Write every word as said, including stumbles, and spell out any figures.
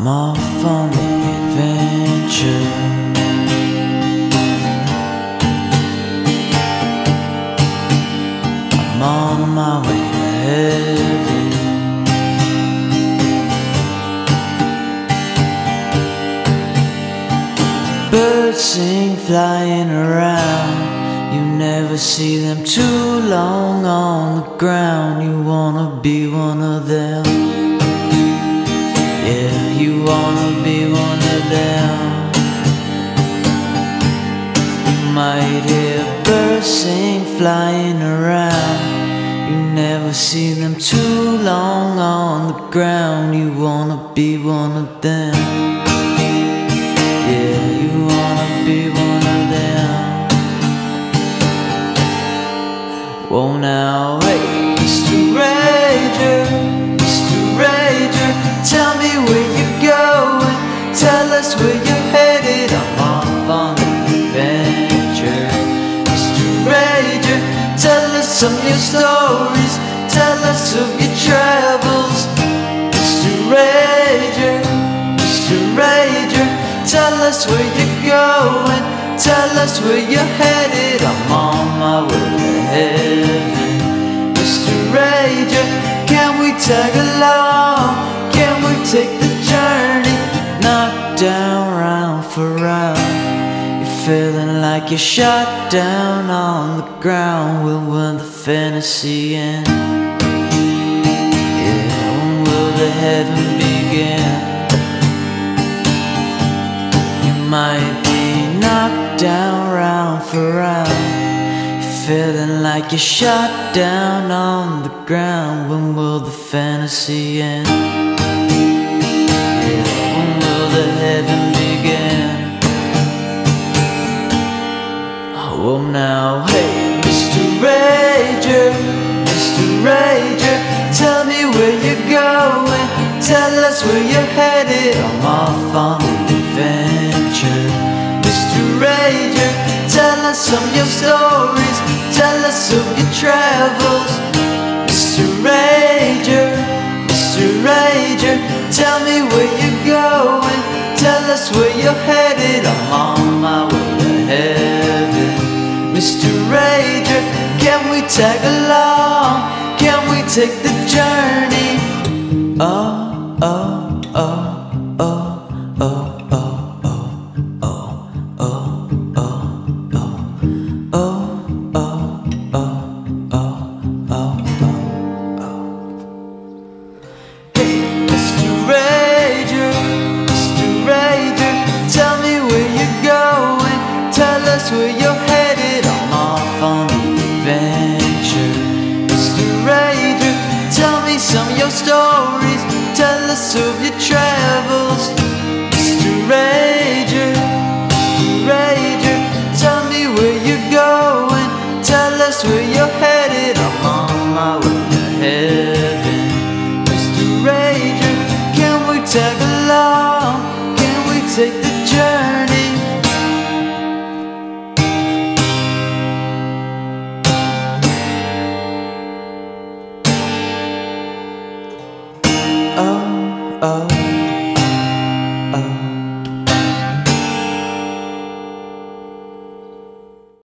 I'm off on the adventure. I'm on my way to heaven. Birds sing flying around. You never see them too long on the ground. You wanna be one of them. Yeah, you wanna be one of them. You might hear birds sing flying around. You never see them too long on the ground. You wanna be one of them. Yeah, you wanna be one of them. Whoa now, hey, Mister Rager, Mister Rager, tell me where you're going, tell us where you're headed. I'm off on an adventure. Mister Rager, tell us some of your stories, tell us of your travels. Mister Rager, Mister Rager, tell us where you're going, tell us where you're headed. I'm on my way to heaven. Mister Rager, can we tag along? Can we take the journey? Knock down round for round. You're feeling like you're shot down on the ground. When will the fantasy end? Yeah, when will the heaven begin? Might be knocked down round for round. You're feeling like you're shot down on the ground. When will the fantasy end? Yeah, when will the heaven begin? Oh now, hey, Mister Rager, Mister Rager, tell me where you're going, tell us where you're headed. I'm off on the adventure. Mister Rager, tell us some of your stories, tell us of your travels. Mister Rager, Mister Rager, tell me where you're going, tell us where you're headed. I'm on my way to heaven. Mister Rager, can we tag along? Can we take the journey? Oh, oh, oh, oh, oh. Where you're headed, I'm off on the adventure. Mister Rager, tell me some of your stories, tell us of your travels. Mister Rager, Mister Rager, tell me where you're going, tell us where you're headed. I'm on my way to heaven. Mister Rager, can we tag along? Can we take the journey? Oh, oh.